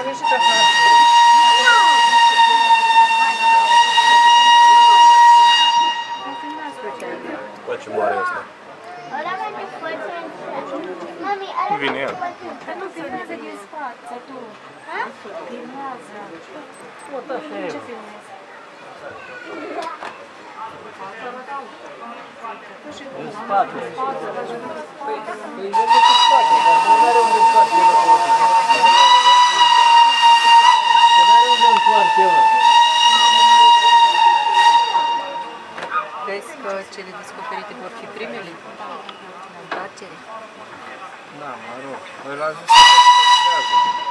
ieșit afară. Ce mare asta? Nu vine el. Nu filmează din spate, tu. Filmează. Ce filmezi? În spate. Păi vede cu spate, dar nu are unde spate la foto. Că nu are unde întoarce, mă. Crezi că cele descoperite vor fi primele? În întoarcere? Da, mă rog. Noi l-am zis să se păstrează.